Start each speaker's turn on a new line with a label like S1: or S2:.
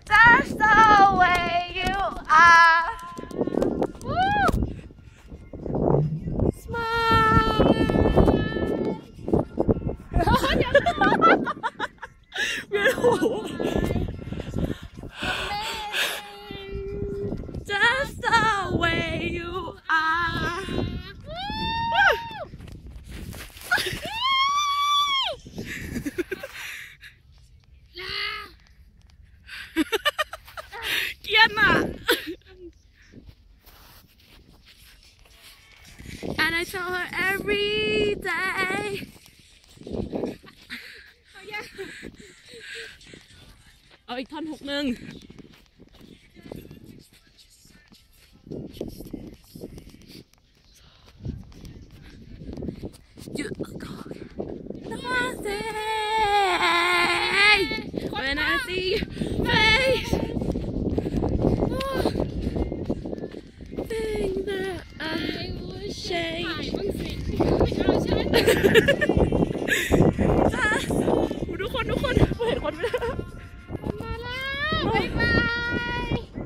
S1: Just the way you are. Woo! Smile. เวียนหัว Just the way you are. Woo! เกลียดอ่ะ And I tell her every day. เอาอีกท่อน6นึง You talk nothing when I see your face. Think that I would change. ทุกคนเห็นคนไม่ได้
S2: มาแล้วบ๊ายบาย